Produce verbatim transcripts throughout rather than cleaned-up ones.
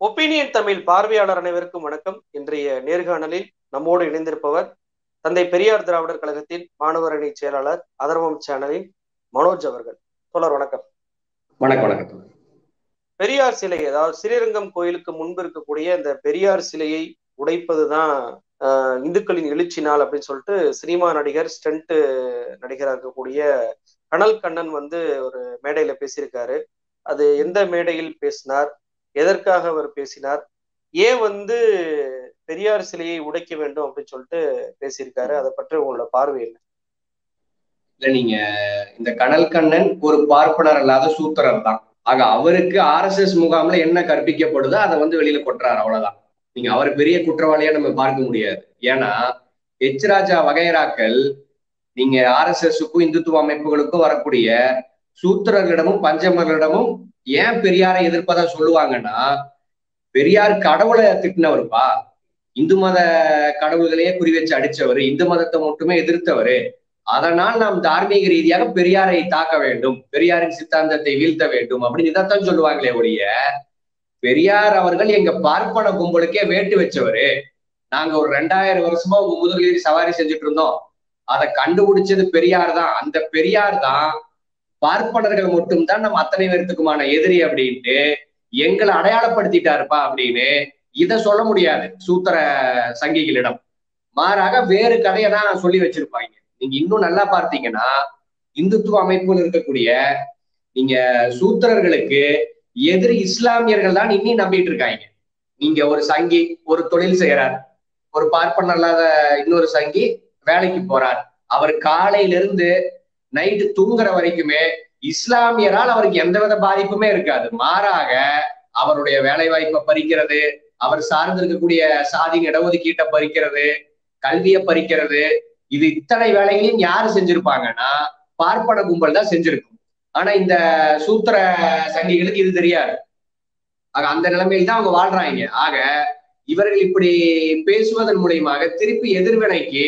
Opinion Tamil பார்வையாளர் அனைவருக்கும் வணக்கம். இன்றைய நேர்காணலில் நம்மோடு இணைந்திருப்பவர் தந்தை பெரியார் திராவிடர் கழகத்தின் மாணவர் அணி செயலாளர் அதர்வம் சேனலின் மனோஜ் அவர்கள். தொடர் வணக்கம். வணக்கம் வணக்கம். பெரியார் சிலை, அதாவது ஸ்ரீரங்கம் கோயிலுக்கு முன்பு இருக்கக்கூடிய இந்த பெரியார் சிலையை உடைப்பதுதான் ஆஹ் இந்துக்களின் எழுச்சி நாள் அப்படின்னு சொல்லிட்டு சினிமா நடிகர் ஸ்டண்ட் நடிகராக இருக்கக்கூடிய கனல் கண்ணன் வந்து ஒரு மேடையில பேசியிருக்காரு. அது எந்த மேடையில் பேசினார், எதற்காக அவர் பேசினார், ஏன் வந்து பெரியார் சிலையை உடைக்க வேண்டும் அப்படின்னு சொல்லிட்டு பேசியிருக்காரு, அதை பற்றி உங்களோட பார்வை என்ன? இல்ல, நீங்க இந்த கனல் கண்ணன் ஒரு பார்ப்பனர் அல்லாத சூத்திரர் தான். ஆக அவருக்கு ஆர் எஸ் எஸ் முகாம்ல என்ன கற்பிக்கப்படுதோ அதை வந்து வெளியில கொட்டுறாரு, அவ்வளவுதான். நீங்க அவர் பெரிய குற்றவாளியா நம்ம பார்க்க முடியாது. ஏன்னா எச் ராஜா வகைராக்கள் நீங்க ஆர் எஸ் எஸ்க்கும் இந்துத்துவ அமைப்புகளுக்கும் வரக்கூடிய சூத்திரர்களிடமும் பஞ்சமர்களிடமும் ஏன் பெரியாரை எதிர்ப்பதா சொல்லுவாங்கன்னா, பெரியார் கடவுளை திட்டினவருப்பா, இந்து மத கடவுள்களையே குறி வச்சு அடிச்சவர், இந்து மதத்தை மட்டுமே எதிர்த்தவர். அதனால் நாம் தார்மீக ரீதியாக பெரியாரை தாக்க வேண்டும், பெரியாரின் சித்தாந்தத்தை வீழ்த்த வேண்டும் அப்படின்னு இதைத்தான் சொல்லுவாங்களே ஒழிய, பெரியார் அவர்கள் எங்க பார்ப்பன கும்பலுக்கே வேட்டு வச்சவரு, நாங்க ஒரு ரெண்டாயிரம் வருஷமா உங்க முதுகிலேறி சவாரி செஞ்சுட்டு இருந்தோம், அதை கண்டுபிடிச்சது பெரியார் தான், அந்த பெரியார் தான் பார்ப்பனர்கள் மட்டும்தான் நம்ம அத்தனை பேர்த்துக்குமான எதிரி அப்படின்ட்டு எங்களை அடையாளப்படுத்திட்டாருப்பா அப்படின்னு இதை சொல்ல முடியாது சூத்திர சங்கிகளிடம். மாறாக வேறு கதையை தான் சொல்லி வச்சிருப்பாங்க. நீங்க இன்னும் நல்லா பார்த்தீங்கன்னா இந்துத்துவ அமைப்புகள் இருக்கக்கூடிய நீங்க சூத்திரர்களுக்கு எதிரி இஸ்லாமியர்கள் தான் இன்னும் நம்பிட்டு இருக்காங்க. நீங்க ஒரு சங்கி ஒரு தொழில் செய்யறார், ஒரு பார்ப்பனர் இல்லாத இன்னொரு சங்கி வேலைக்கு போறார், அவர் காலையில இருந்து நைட்டு தூங்குற வரைக்குமே இஸ்லாமியரால் அவருக்கு எந்தவித பாதிப்புமே இருக்காது. மாறாக அவருடைய வேலை வாய்ப்பை பறிக்கிறது, அவர் சார்ந்து இருக்கக்கூடிய சாதி இடஒதுக்கீட்டை பறிக்கிறது, கல்வியை பறிக்கிறது, இது இத்தனை வேலைகளையும் யாரு செஞ்சிருப்பாங்கன்னா பார்ப்பன கும்பல் தான் செஞ்சிருக்கும். ஆனா இந்த சூத்திர சங்கிகளுக்கு இது தெரியாது. ஆக அந்த நிலைமையில் தான் அவங்க வாழ்றாங்க. ஆக இவர்கள் இப்படி பேசுவதன் மூலியமாக திருப்பி எதிர்வினைக்கு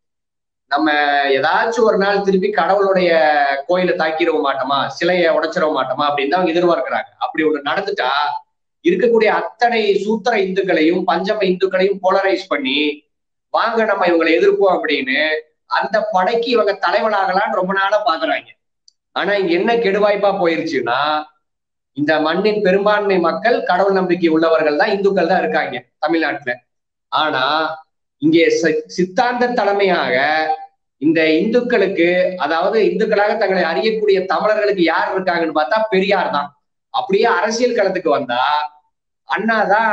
நம்ம ஏதாச்சும் ஒரு நாள் திருப்பி கடவுளுடைய கோயிலை தாக்கிட மாட்டோமா, சிலையை உடைச்சிட மாட்டோமா அப்படின்னு தான் அவங்க எதிர்பார்க்கிறாங்க. அப்படி ஒண்ணு நடந்துட்டா இருக்கக்கூடிய அத்தனை சூத்திர இந்துக்களையும் பஞ்சம இந்துக்களையும் போலரைஸ் பண்ணி வாங்க நம்ம இவங்களை எதிர்ப்போம் அப்படின்னு அந்த படைக்கு இவங்க தலைவனாகலான்னு ரொம்ப நாளா பாக்குறாங்க. ஆனா இங்க என்ன கெடுவாய்ப்பா போயிருச்சுன்னா, இந்த மண்ணின் பெரும்பான்மை மக்கள் கடவுள் நம்பிக்கை உள்ளவர்கள் தான், இந்துக்கள் தான் இருக்காங்க தமிழ்நாட்டுல. ஆனா இங்கே சித்தாந்த தலைமையாக இந்த இந்துக்களுக்கு, அதாவது இந்துக்களாக தங்களை அறியக்கூடிய தமிழர்களுக்கு யார் இருக்காங்கன்னு பார்த்தா பெரியார் தான். அப்படியே அரசியல் களத்துக்கு வந்தா அண்ணா தான்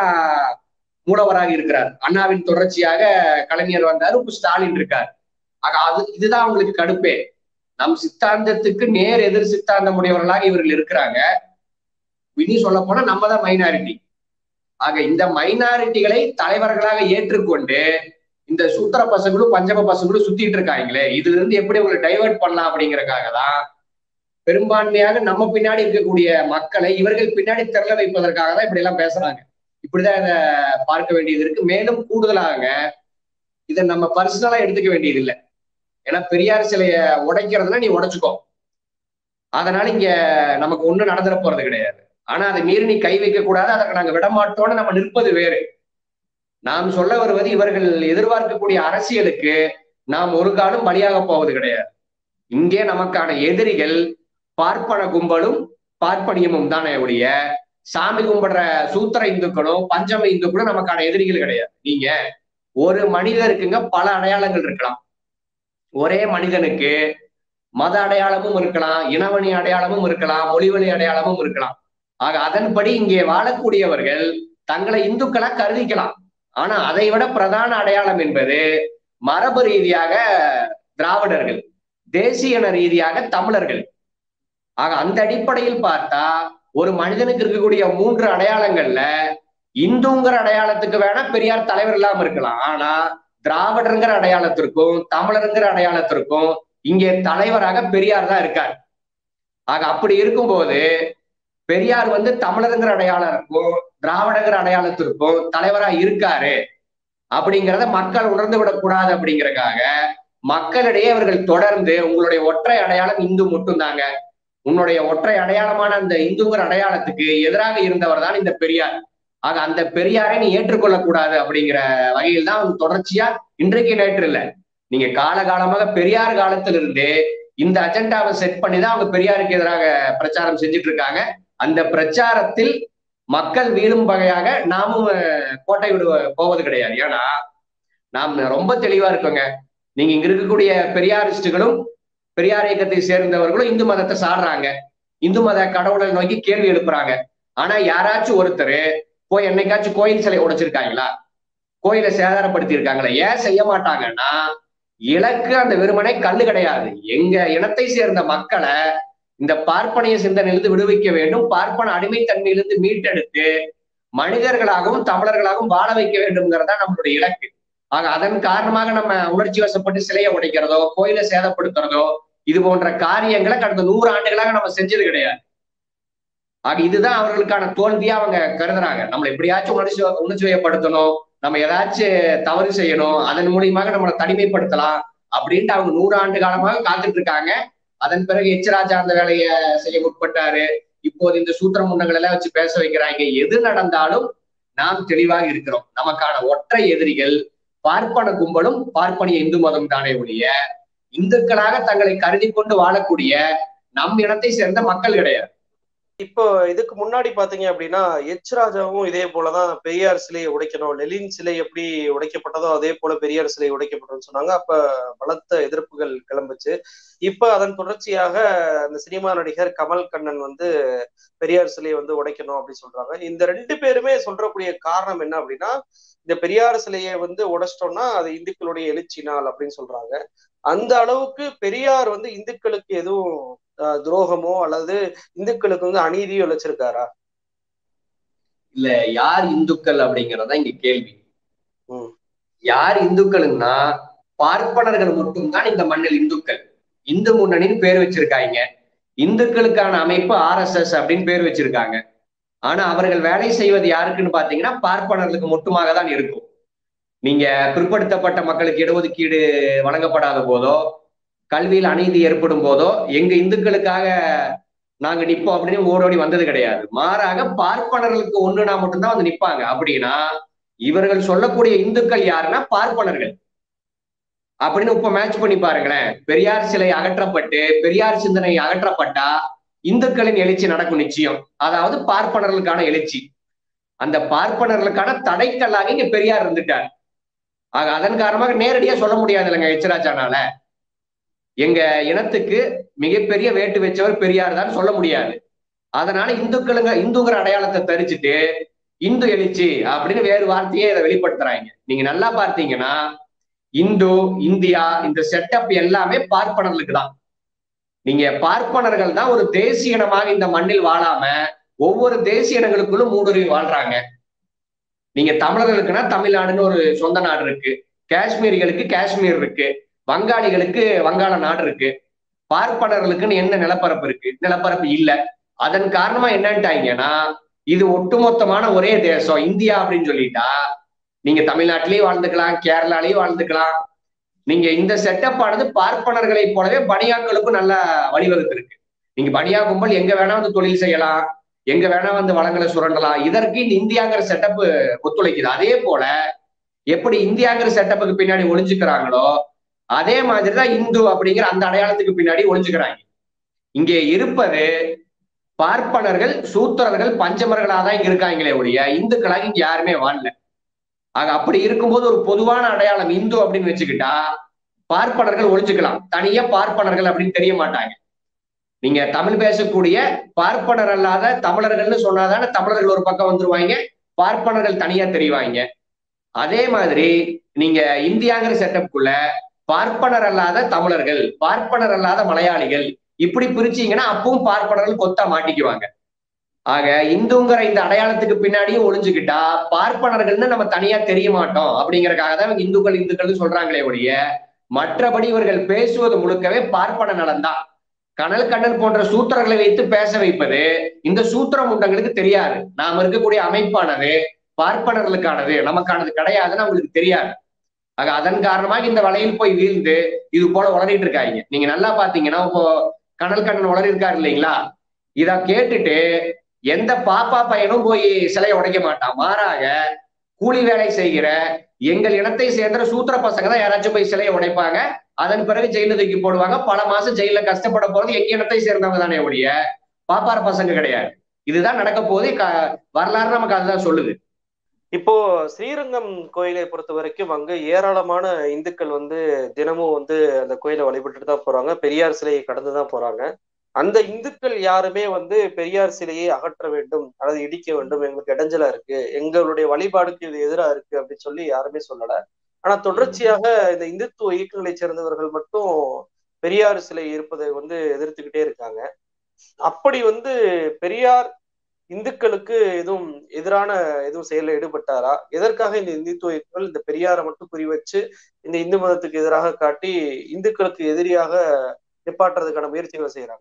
மூலவராக இருக்கிறார். அண்ணாவின் தொடர்ச்சியாக கலைஞர் வந்தாரு, இப்ப ஸ்டாலின் இருக்கார். ஆக அது இதுதான் அவங்களுக்கு கடுப்பே. நம் சித்தாந்தத்துக்கு நேர் எதிர் சித்தாந்தம் உடையவர்களாக இவர்கள் இருக்கிறாங்க. இனி சொல்ல போனா நம்ம தான் மைனாரிட்டி. ஆக இந்த மைனாரிட்டிகளை தலைவர்களாக ஏற்றுக்கொண்டு இந்த சூத்திர பசங்களும் பஞ்சம பசங்களும் சுத்திட்டு இருக்காங்களே, இதுல இருந்து எப்படி உங்களை டைவர்ட் பண்ணலாம் அப்படிங்கறக்காக தான் பெரும்பான்மையாக நம்ம பின்னாடி இருக்கக்கூடிய மக்களை இவர்கள் பின்னாடி திரள வைப்பதற்காக தான் இப்படி எல்லாம் பேசுறாங்க. இப்படிதான் இதை பார்க்க வேண்டியது இருக்கு. மேலும் கூடுதலாக இதை நம்ம பர்சனலா எடுத்துக்க வேண்டியது இல்லை. ஏன்னா பெரியார் சிலைய உடைக்கிறதுனா நீ உடைச்சுக்கோ, அதனால இங்க நமக்கு ஒண்ணும் நடந்துட போறது கிடையாது. ஆனா அதை மீறி நீ கை வைக்க கூடாது, அதற்கு நாங்க விடமாட்டோம்னு நம்ம நிற்பது வேறு. நாம் சொல்ல வருவது இவர்கள் எதிர்பார்க்கக்கூடிய அரசியலுக்கு நாம் ஒரு காலம் பலியாக போவது கிடையாது. இங்கே நமக்கான எதிரிகள் பார்ப்பன கும்பலும் பார்ப்பனியமும் தானே ஒழிய சாமி கும்பிடுற சூத்திர இந்துக்களும் பஞ்சம இந்துக்களும் நமக்கான எதிரிகள் கிடையாது. நீங்க ஒரு மனிதருக்குங்க பல அடையாளங்கள் இருக்கலாம். ஒரே மனிதனுக்கு மத அடையாளமும் இருக்கலாம், இனவழி அடையாளமும் இருக்கலாம், மொழிவழி அடையாளமும் இருக்கலாம். ஆக அதன்படி இங்கே வாழக்கூடியவர்கள் தங்களை இந்துக்களா கருதிக்கலாம். ஆனா அதை விட பிரதான அடையாளம் என்பது மரபு ரீதியாக திராவிடர்கள், தேசியன ரீதியாக தமிழர்கள். ஆக அந்த அடிப்படையில் பார்த்தா ஒரு மனிதனுக்கு இருக்கக்கூடிய மூன்று அடையாளங்கள்ல இந்துங்கிற அடையாளத்துக்கு வேணா பெரியார் தலைவர் இல்லாம இருக்கலாம். ஆனா திராவிடருங்கிற அடையாளத்திற்கும் தமிழருங்கிற அடையாளத்திற்கும் இங்கே தலைவராக பெரியார் தான் இருக்கார். ஆக அப்படி இருக்கும்போது பெரியார் வந்து தமிழருங்கிற அடையாளத்திற்கும் திராவிடங்கிற அடையாளத்திற்கும் தலைவரா இருக்காரு அப்படிங்கிறத மக்கள் உணர்ந்து விடக்கூடாது. அப்படிங்கறதுக்காக மக்களிடையே அவர்கள் தொடர்ந்து உங்களுடைய ஒற்றை அடையாளம் இந்து மட்டும் தாங்க, உன்னுடைய ஒற்றை அடையாளமான அந்த இந்துங்கிற அடையாளத்துக்கு எதிராக இருந்தவர் தான் இந்த பெரியார். ஆக அந்த பெரியாரை நீ ஏற்றுக்கொள்ளக்கூடாது அப்படிங்கிற வகையில் தான் அவங்க தொடர்ச்சியா இன்றைக்கு நேற்று இல்லை, நீங்க காலகாலமாக பெரியார் காலத்திலிருந்தே இந்த அஜெண்டாவை செட் பண்ணி தான் அவங்க பெரியாருக்கு எதிராக பிரச்சாரம் செஞ்சுட்டு இருக்காங்க. அந்த பிரச்சாரத்தில் மக்கள் வீழும் வகையாக நாமும் கோட்டை விடு போவது கிடையாது. ஏன்னா நாம் ரொம்ப தெளிவா இருக்கோங்க. நீங்க இங்க இருக்கக்கூடிய பெரியாரிஸ்டுகளும் பெரியார் இயக்கத்தை சேர்ந்தவர்களும் இந்து மதத்தை சாடுறாங்க, இந்து மத கடவுளை நோக்கி கேள்வி எழுப்புறாங்க. ஆனா யாராச்சும் ஒருத்தர் போய் என்னைக்காச்சும் கோயில் சிலை உடைச்சிருக்காங்களா, கோயிலை சேதாரப்படுத்தி இருக்காங்களா? ஏன் செய்ய மாட்டாங்கன்னா இலக்கு அந்த வெறுமனை கல்லு கிடையாது. எங்க இனத்தை சேர்ந்த மக்களை இந்த பார்ப்பனைய சிந்தனையிலிருந்து விடுவிக்க வேண்டும், பார்ப்பன அடிமைத்தன்மையிலிருந்து மீட்டெடுத்து மனிதர்களாகவும் தமிழர்களாகவும் வாழ வைக்க வேண்டும்ங்கிறதா நம்மளுடைய இலக்கு. ஆக அதன் காரணமாக நம்ம உணர்ச்சி வசப்பட்டு சிலையை உடைக்கிறதோ கோயிலை சேதப்படுத்துறதோ இது போன்ற காரியங்களை கடந்த நூறு ஆண்டுகளாக நம்ம செஞ்சது கிடையாது. ஆக இதுதான் அவர்களுக்கான தோல்வியா அவங்க கருதுறாங்க. நம்மளை எப்படியாச்சும் உணர்ச்சி உணர்ச்சி வயப்படுத்தணும், நம்ம ஏதாச்சும் தவறு செய்யணும், அதன் மூலியமாக நம்மளை தனிமைப்படுத்தலாம் அப்படின்ட்டு அவங்க நூறு ஆண்டு காலமாக காத்துட்டு இருக்காங்க. அதன் பிறகு எச் ராஜா அந்த வேலையை செய்ய முற்பட்டாரு. இப்போது இந்த சூத்திர முண்டங்கள் எல்லாம் வச்சு பேச வைக்கிறாங்க. எது நடந்தாலும் நாம் தெளிவாக இருக்கிறோம். நமக்கான ஒற்றை எதிரிகள் பார்ப்பன கும்பலும் பார்ப்பனிய இந்து மதம் தானே ஒழிய இந்துக்களாக தங்களை கருதி கொண்டு வாழக்கூடிய நம் இனத்தை சேர்ந்த மக்கள் கிடையாது. இப்போ இதுக்கு முன்னாடி பாத்தீங்க அப்படின்னா எச் ராஜாவும் இதே போலதான் பெரியார் சிலையை உடைக்கணும், லெனின் சிலை எப்படி உடைக்கப்பட்டதோ அதே போல பெரியார் சிலை உடைக்கப்பட்டதுன்னு சொன்னாங்க. அப்ப பலத்த எதிர்ப்புகள் கிளம்புச்சு. இப்ப அதன் தொடர்ச்சியாக அந்த சினிமா நடிகர் கமல் கண்ணன் வந்து பெரியார் சிலையை வந்து உடைக்கணும் அப்படின்னு சொல்றாங்க. இந்த ரெண்டு பேருமே சொல்றக்கூடிய காரணம் என்ன அப்படின்னா, இந்த பெரியார் சிலையை வந்து உடைச்சிட்டோம்னா அது இந்துக்களுடைய எழுச்சி நாள் அப்படின்னு சொல்றாங்க. அந்த அளவுக்கு பெரியார் வந்து இந்துக்களுக்கு எதுவும் துரோகமோ அல்லது இந்துக்களுக்கு வந்து அநீதியோ இழைச்சிருக்காரா? இல்ல, யார் இந்துக்கள் அப்படிங்கறதா இங்க கேள்வி. யார் இந்துக்கள்னா பார்ப்பனர்கள் மட்டும்தான் இந்த மண்ணில் இந்துக்கள். இந்து முன்னணின்னு பேர் வச்சிருக்காங்க. இந்துக்களுக்கான அமைப்பு ஆர் எஸ் எஸ் அப்படின்னு பேர் வச்சிருக்காங்க. ஆனா அவர்கள் வேலை செய்வது யாருக்குன்னு பாத்தீங்கன்னா பார்ப்பனர்களுக்கு மட்டுமாக தான் இருக்கும். நீங்க பிற்படுத்தப்பட்ட மக்களுக்கு இடஒதுக்கீடு வழங்கப்படாத போதோ, கல்வியில் அநீதி ஏற்படும் போதோ எங்க இந்துக்களுக்காக நாங்க நிப்போம் அப்படின்னு ஓடோடி வந்தது கிடையாது. மாறாக பார்ப்பனர்களுக்கு ஒண்ணுனா மட்டும்தான் வந்து நிப்பாங்க. அப்படின்னா இவர்கள் சொல்லக்கூடிய இந்துக்கள் யாருன்னா பார்ப்பனர்கள் அப்படின்னு இப்ப மேட்ச் பண்ணி பாருங்களேன். பெரியார் சிலை அகற்றப்பட்டு பெரியார் சிந்தனை அகற்றப்பட்டா இந்துக்களின் எழுச்சி நடக்கும் நிச்சயம். அதாவது பார்ப்பனர்களுக்கான எழுச்சி. அந்த பார்ப்பனர்களுக்கான தடைக்கல்லாக இங்க பெரியார் இருந்துட்டார். ஆக அதன் காரணமாக நேரடியா சொல்ல முடியாது இல்லைங்க எச் ராஜானால எங்க இனத்துக்கு மிகப்பெரிய வேட்டு வச்சவர் பெரியார் தான் சொல்ல முடியாது. அதனால இந்துக்களுங்க இந்துங்கிற அடையாளத்தை தரிச்சுட்டு இந்து எழுச்சி அப்படின்னு வேறு வார்த்தையே இதை வெளிப்படுத்துறாங்க. நீங்க நல்லா பார்த்தீங்கன்னா இந்து இந்தியா இந்த செட்டப் எல்லாமே பார்ப்பனர்களுக்கு தான். நீங்க பார்ப்பனர்கள் தான் ஒரு தேசிய இனமாக இந்த மண்ணில் வாழாம ஒவ்வொரு தேசிய இனங்களுக்குள்ளும் மூடுருவி வாழ்றாங்க. நீங்க தமிழர்களுக்குன்னா தமிழ்நாடுன்னு ஒரு சொந்த நாடு இருக்கு, காஷ்மீரிகளுக்கு காஷ்மீர் இருக்கு, வங்காளிகளுக்கு வங்காள நாடு இருக்கு. பார்ப்பனர்களுக்குன்னு என்ன நிலப்பரப்பு இருக்கு? நிலப்பரப்பு இல்லை. அதன் காரணமா என்னன்ட்டாங்கன்னா இது ஒட்டுமொத்தமான ஒரே தேசம் இந்தியா அப்படின்னு சொல்லிட்டா நீங்க தமிழ்நாட்டிலேயே வாழ்ந்துக்கலாம், கேரளாலேயும் வாழ்ந்துக்கலாம். நீங்க இந்த செட்டப் ஆனது பார்ப்பனர்களை போலவே பனியாக்களுக்கும் நல்ல வழிவகுத்து இருக்கு. நீங்க பனியா கும்பல் எங்க வேணா வந்து தொழில் செய்யலாம், எங்க வேணா வந்து வளங்களை சுரண்டலாம். இதற்கு இந்த இந்தியாங்கிற செட்டப் ஒத்துழைக்குது. அதே போல எப்படி இந்தியாங்கிற செட்டப்புக்கு பின்னாடி ஒளிஞ்சுக்கிறாங்களோ அதே மாதிரிதான் இந்து அப்படிங்கிற அந்த அடையாளத்துக்கு பின்னாடி ஒளிஞ்சுக்கிறாங்க. இங்கே இருப்பது பார்ப்பனர்கள், சூத்திரர்கள், பஞ்சமர்களாக தான் இங்க இருக்காங்களே ஒழிய இந்துக்களாக இங்க யாருமே வாழல. ஆக அப்படி இருக்கும்போது ஒரு பொதுவான அடையாளம் இந்து அப்படின்னு வச்சுக்கிட்டா பார்ப்பனர்கள் ஒழிச்சுக்கலாம். தனியா பார்ப்பனர்கள் அப்படின்னு தெரிய மாட்டாங்க. நீங்க தமிழ் பேசக்கூடிய பார்ப்பனர் அல்லாத தமிழர்கள்னு சொன்னாதானே தமிழர்கள் ஒரு பக்கம் வந்துருவாங்க, பார்ப்பனர்கள் தனியா தெரிவாங்க. அதே மாதிரி நீங்க இந்தியாங்கிற செட்டப்புக்குள்ள பார்ப்பனர் அல்லாத தமிழர்கள், பார்ப்பனர் அல்லாத மலையாளிகள் இப்படி பிரிச்சீங்கன்னா அப்பவும் பார்ப்பனர்கள் கொத்தா மாட்டிக்குவாங்க. ஆக இந்துங்கிற இந்த அடையாளத்துக்கு பின்னாடியும் ஒளிஞ்சுக்கிட்டா பார்ப்பனர்கள்னு நம்ம தனியா தெரிய மாட்டோம் அப்படிங்கறக்காக தான் இந்துக்கள் இந்துக்கள் சொல்றாங்களே ஒழிய மற்றபடி இவர்கள் பேசுவது முழுக்கவே பார்ப்பன நலன்தான். கனல் கண்ணன் போன்ற சூத்திரர்களை வைத்து பேச வைப்பது இந்த சூத்திர முண்டங்களுக்கு தெரியாது. நாம இருக்கக்கூடிய அமைப்பானது பார்ப்பனர்களுக்கானது, நமக்கானது கிடையாதுன்னு அவங்களுக்கு தெரியாது. ஆக அதன் காரணமாக இந்த வலையில் போய் வீழ்ந்து இது போல வளரிட்டு இருக்காங்க. நீங்க நல்லா பாத்தீங்கன்னா இப்போ கனல் கண்ணன் வளரி இருக்காரு இல்லைங்களா, இத கேட்டுட்டு எந்த பாப்பா பையனும் போய் சிலையை உடைக்க மாட்டான். மாறாக கூலி வேலை செய்கிற எங்கள் இனத்தை சேர்ந்த சூத்திர பசங்க தான் யாராச்சும் போய் சிலையை உடைப்பாங்க. அதன் பிறகு ஜெயில தூக்கி போடுவாங்க. பல மாசம் ஜெயில கஷ்டப்பட போறது எங்க இனத்தை சேர்ந்தவங்க தானே ஒழிய பாப்பார பசங்க கிடையாது. இதுதான் நடக்க போது. வரலாறு நமக்கு அதுதான் சொல்லுது. இப்போ ஸ்ரீரங்கம் கோயிலை பொறுத்த வரைக்கும் அங்க ஏராளமான இந்துக்கள் வந்து தினமும் வந்து அந்த கோயிலை வழிபட்டுட்டு தான் போறாங்க. பெரியார் சிலையை கடந்துதான் போறாங்க. அந்த இந்துக்கள் யாருமே வந்து பெரியார் சிலையை அகற்ற வேண்டும் அல்லது இடிக்க வேண்டும், எங்களுக்கு இடைஞ்சலா இருக்கு, எங்களுடைய வழிபாடுக்கு இது எதிராக இருக்கு அப்படின்னு சொல்லி யாருமே சொல்லல. ஆனா தொடர்ச்சியாக இந்த இந்துத்துவ இயக்கங்களை சேர்ந்தவர்கள் மட்டும் பெரியார் சிலை இருப்பதை வந்து எதிர்த்துக்கிட்டே இருக்காங்க. அப்படி வந்து பெரியார் இந்துக்களுக்கு எதுவும் எதிரான எதுவும் செயலில் ஈடுபட்டாரா? எதற்காக இந்த இந்துத்துவ இயக்கங்கள் இந்த பெரியாரை மட்டும் குறி வச்சு இந்த இந்து மதத்துக்கு எதிராக காட்டி இந்துக்களுக்கு எதிரியாக நிப்பாட்டுறதுக்கான முயற்சிகளை செய்யறாங்க?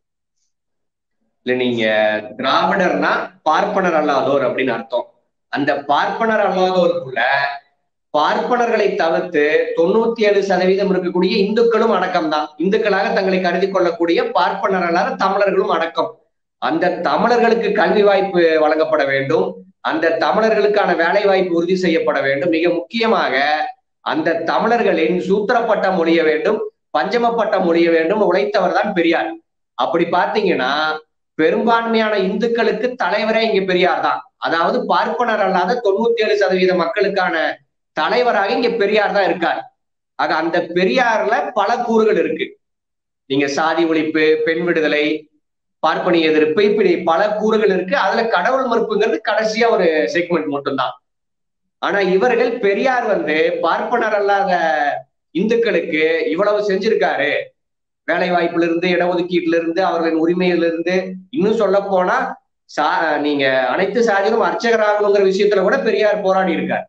இல்ல, நீங்க திராவிடர்னா பார்ப்பனர் அல்லாதோர் அப்படின்னு அர்த்தம். அந்த பார்ப்பனர் அல்லாதோருக்குள்ள பார்ப்பனர்களை தவிர்த்து தொண்ணூத்தி ஏழு சதவீதம் இருக்கக்கூடிய இந்துக்களும் அடக்கம் தான். இந்துக்களாக தங்களை கருதி கொள்ளக்கூடிய பார்ப்பனர் அல்லாத தமிழர்களும் அடக்கம். அந்த தமிழர்களுக்கு கல்வி வாய்ப்பு வழங்கப்பட வேண்டும். அந்த தமிழர்களுக்கான வேலை வாய்ப்பு உறுதி செய்யப்பட வேண்டும். மிக முக்கியமாக அந்த தமிழர்களின் சூத்திரப்பட்டம் ஒழிய வேண்டும், பஞ்சமப்பட்டம் ஒழிய வேண்டும். உழைத்தவர் தான் பெரியார். அப்படி பாத்தீங்கன்னா பெரும்பான்மையான இந்துக்களுக்கு தலைவரே இங்க பெரியார் தான். அதாவது பார்ப்பனர் அல்லாத தொண்ணூத்தி ஏழு சதவீத மக்களுக்கான தலைவராக இங்க பெரியார் தான் இருக்கார். ஆக அந்த பெரியார்ல பல கூறுகள் இருக்கு. நீங்க சாதி ஒழிப்பு, பெண் விடுதலை, பார்ப்பனிய எதிர்ப்பு, இப்படி பல கூறுகள் இருக்கு. அதுல கடவுள் மறுப்புங்கிறது கடைசியா ஒரு செக்மெண்ட் மட்டும்தான். ஆனா இவர்கள் பெரியார் வந்து பார்ப்பனர் அல்லாத இந்துக்களுக்கு இவ்வளவு செஞ்சிருக்காரு. வேலை வாய்ப்புல இருந்து, இடஒதுக்கீட்டுல இருந்து, அவர்களின் உரிமையில இருந்து, இன்னும் சொல்ல போனா சா நீங்க அனைத்து சாதியிலும் அர்ச்சகராகணுங்கிற விஷயத்துல கூட பெரியார் போராடி இருக்கார்.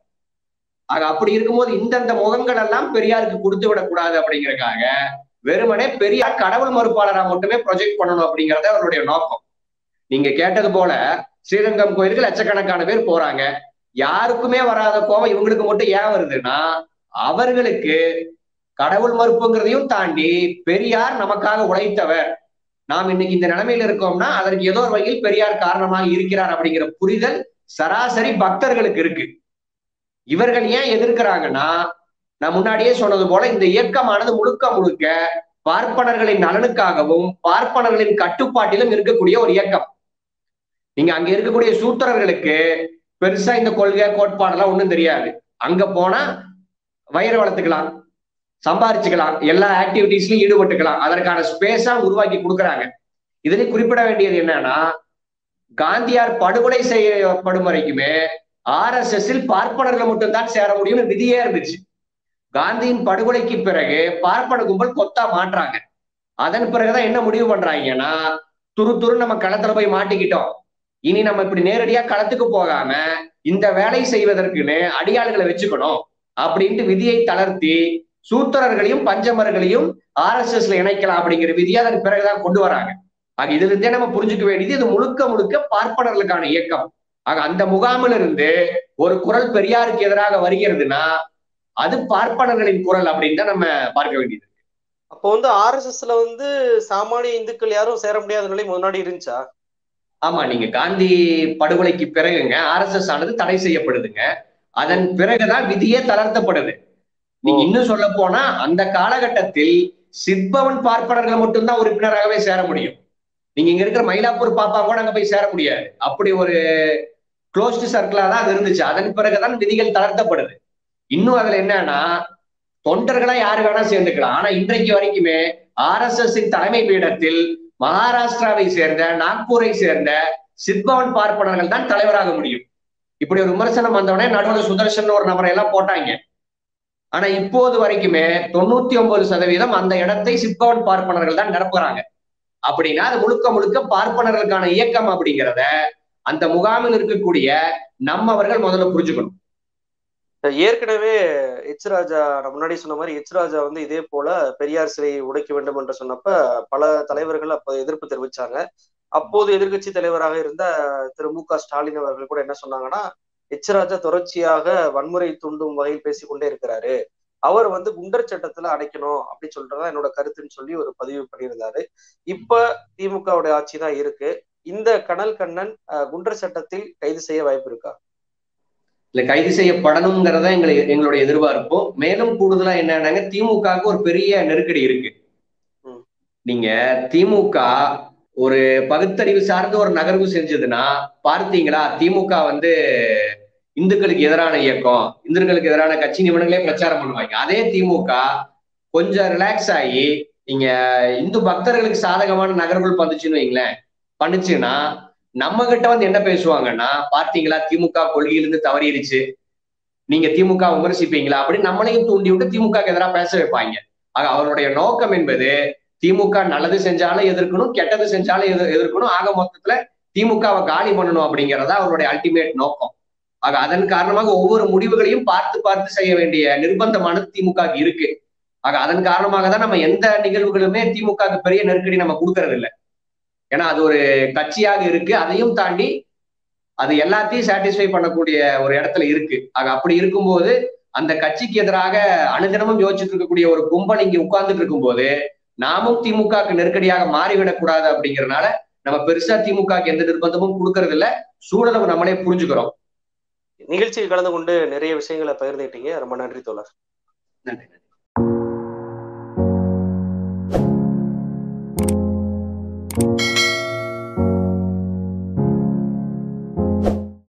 ஆக அப்படி இருக்கும்போது இந்தந்த முகங்கள் எல்லாம் பெரியாருக்கு கொடுத்து விடக்கூடாது அப்படிங்கறதுக்காக வெறுமனே பெரியார் கடவுள் மறுப்பாளரா மட்டுமே ப்ரொஜெக்ட் பண்ணணும் அப்படிங்கறத அவருடைய நோக்கம். நீங்க கேட்டது போல ஸ்ரீரங்கம் கோயிலுக்கு லட்சக்கணக்கான பேர் போறாங்க. யாருக்குமே வராத கோபம் இவங்களுக்கு மட்டும் ஏன் வருதுன்னா, அவர்களுக்கு கடவுள் மறுப்புங்கிறதையும் தாண்டி பெரியார் நமக்காக உழைத்தவர், நாம் இன்னைக்கு இந்த நிலைமையில இருக்கோம்னா அதற்கு ஏதோ ஒரு வகையில் பெரியார் காரணமாக இருக்கிறார் அப்படிங்கிற புரிதல் சராசரி பக்தர்களுக்கு இருக்கு. இவர்கள் ஏன் எதிர்க்கிறாங்கன்னா, நான் முன்னாடியே சொன்னது போல இந்த இயக்கமானது முழுக்க முழுக்க பார்ப்பனர்களின் நலனுக்காகவும் பார்ப்பனர்களின் கட்டுப்பாட்டிலும் இருக்கக்கூடிய ஒரு இயக்கம். நீங்க அங்க இருக்கக்கூடிய சூத்திரர்களுக்கு பெருசா இந்த கொள்கை கோட்பாடெல்லாம் ஒண்ணும் தெரியாது. அங்க போனா வயிறு வளர்த்துக்கலாம், சம்பாரிச்சுக்கலாம், எல்லா ஆக்டிவிட்டிஸ்லயும் ஈடுபட்டுக்கலாம். அதற்கான ஸ்பேஸா உருவாக்கி கொடுக்குறாங்க. இதுல குறிப்பிட வேண்டியது என்னன்னா, காந்தியார் படுகொலை செய்யப்படும் வரைக்குமே ஆர் எஸ் எஸ் பார்ப்பனர்கள் மட்டும்தான் சேர முடியும்னு விதியே இருந்துச்சு. காந்தியின் படுகொலைக்கு பிறகு பார்ப்பன கும்பல் கொத்தா மாற்றாங்க. அதன் பிறகுதான் என்ன முடிவு பண்றாங்கன்னா, துரு துரு நம்ம களத்துல போய் மாட்டிக்கிட்டோம், இனி நம்ம இப்படி நேரடியா களத்துக்கு போகாம இந்த வேலை செய்வதற்குன்னு அடியாளுகளை வச்சுக்கணும் அப்படின்ட்டு விதியை தளர்த்தி சூத்திரர்களையும் பஞ்சமர்களையும் ஆர் எஸ் எஸ்ல இணைக்கலாம் அப்படிங்கிற விதியை அதன் பிறகுதான் கொண்டு வராங்க. ஆக இதுல இருந்தே நம்ம புரிஞ்சுக்க வேண்டியது இது முழுக்க முழுக்க பார்ப்பனர்களுக்கான இயக்கம். ஆக அந்த முகாமில் இருந்து ஒரு குரல் பெரியாருக்கு எதிராக வருகிறதுனா அது பார்ப்பனர்களின் குரல் அப்படின்னு தான் நம்ம பார்க்க வேண்டியது. அப்போ வந்து ஆர் எஸ் எஸ்ல வந்து சாமானிய இந்துக்கள் யாரும் சேர முடியாத நிலை முன்னாடி இருந்துச்சா? ஆமா, நீங்க காந்தி படுகொலைக்கு பிறகுங்க ஆர் எஸ் எஸ் ஆனது தடை செய்யப்படுதுங்க. அதன் பிறகுதான் விதியே தளர்த்தப்படுது. நீங்க இன்னும் சொல்ல போனா அந்த காலகட்டத்தில் சிற்பவன் பார்ப்பனர்கள் மட்டும்தான் உறுப்பினராகவே சேர முடியும். நீங்க இங்க இருக்கிற மயிலாப்பூர் பாப்பா கூட அங்க போய் சேர முடியாது. அப்படி ஒரு க்ளோஸ்டு சர்க்கிளா தான் அது இருந்துச்சு. அதன் பிறகுதான் விதிகள் தளர்த்தப்படுது. இன்னும் அதுல என்னன்னா, தொண்டர்களா யாரு வேணா சேர்ந்துக்கலாம். ஆனா இன்றைக்கு வரைக்குமே ஆர் எஸ் எஸ் தலைமை பீடத்தில் மகாராஷ்டிராவை சேர்ந்த, நாக்பூரை சேர்ந்த சிற்பவன் பார்ப்பனர்கள் தான் தலைவராக முடியும். இப்படி ஒரு விமர்சனம் வந்தவனே நடுவில் சுதர்சன் ஒரு நபரை எல்லாம் போட்டாங்க. ஆனா இப்போது வரைக்குமே தொண்ணூத்தி ஒன்பது சதவீதம் அந்த இடத்தை சிற்பவன் பார்ப்பனர்கள் தான் நிரப்புறாங்க. அப்படின்னா அது முழுக்க முழுக்க பார்ப்பனர்களுக்கான இயக்கம் அப்படிங்கிறத அந்த முகாமில் இருக்கக்கூடிய நம்மவர்கள் முதல்ல புரிஞ்சுக்கணும். ஏற்கனவே எச் ராஜா முன்னாடி சொன்ன மாதிரி எச் ராஜா வந்து இதே போல பெரியார் சிலையை உடைக்க வேண்டும் என்று சொன்னப்ப பல தலைவர்கள் அப்ப எதிர்ப்பு தெரிவிச்சாங்க. அப்போது எதிர்கட்சி தலைவராக இருந்த திரு மு க ஸ்டாலின் அவர்கள் கூட என்ன சொன்னாங்கன்னா, எச் ராஜா தொடர்ச்சியாக வன்முறை தூண்டும் வகையில் பேசிக்கொண்டே இருக்கிறாரு, அவர் வந்து குண்டர் சட்டத்துல அடைக்கணும் அப்படின்னு சொல்றதா என்னோட கருத்துன்னு சொல்லி ஒரு பதிவு பண்ணியிருந்தாரு. இப்ப திமுகவுடைய ஆட்சி தான் இருக்கு. இந்த கனல் கண்ணன் குண்டர் சட்டத்தில் கைது செய்ய வாய்ப்பு இருக்கா? இல்ல, கைது செய்யப்படணுங்கிறத எங்களை எங்களுடைய எதிர்பார்ப்போம். மேலும் கூடுதலா என்னன்னாங்க, திமுகவுக்கு ஒரு பெரிய நெருக்கடி இருக்கு. நீங்க திமுக ஒரு பகுத்தறிவு சார்ந்த ஒரு நகர்வு செஞ்சதுன்னா பார்த்தீங்களா, திமுக வந்து இந்துக்களுக்கு எதிரான இயக்கம், இந்துக்களுக்கு எதிரான கட்சி நிபுணர்களே பிரச்சாரம் பண்ணுவாங்க. அதே திமுக கொஞ்சம் ரிலாக்ஸ் ஆகி நீங்க இந்து பக்தர்களுக்கு சாதகமான நகர்வுகள் பண்ணுச்சுன்னு வைங்களேன், பண்ணுச்சுன்னா நம்ம கிட்ட வந்து என்ன பேசுவாங்கன்னா, பார்த்தீங்களா திமுக கொள்கையிலிருந்து தவறிடுச்சு, நீங்க திமுக விமர்சிப்பீங்களா அப்படின்னு நம்மளையும் தூண்டி விட்டு திமுக எதிராக பேச வைப்பாங்க. ஆக அவருடைய நோக்கம் என்பது திமுக நல்லது செஞ்சாலும் எதிர்க்கணும், கெட்டது செஞ்சாலும் எதிர் எதிர்க்கணும் ஆக மொத்தத்துல திமுகவை காலி பண்ணணும் அப்படிங்கிறதா அவருடைய அல்டிமேட் நோக்கம். ஆக அதன் காரணமாக ஒவ்வொரு முடிவுகளையும் பார்த்து பார்த்து செய்ய வேண்டிய நிர்பந்தமானது திமுக இருக்கு. ஆக அதன் காரணமாக தான் நம்ம எந்த நிகழ்வுகளுமே திமுக பெரிய நெருக்கடி நம்ம கொடுக்கறது இல்லை. ஏன்னா அது ஒரு கட்சியாக இருக்கு, அதையும் தாண்டி அது எல்லாத்தையும் சாட்டிஸ்ஃபை பண்ணக்கூடிய ஒரு இடத்துல இருக்கு. ஆக அப்படி இருக்கும்போது அந்த கட்சிக்கு எதிராக அனுதினமும் யோசிச்சுட்டு இருக்கக்கூடிய ஒரு கும்பல் இங்க உட்கார்ந்துட்டு இருக்கும்போது நாமும் திமுகவுக்கு நெருக்கடியாக மாறிவிடக் கூடாது அப்படிங்கிறதுனால நம்ம பெருசா திமுகவுக்கு எந்த நிர்பந்தமும் கொடுக்கறது இல்ல, சூழலை நம்மளே புரிஞ்சுக்கிறோம். நிகழ்ச்சியில் கலந்து கொண்டு நிறைய விஷயங்களை பகிர்ந்துட்டீங்க. ரொம்ப நன்றி தோழர். நன்றி.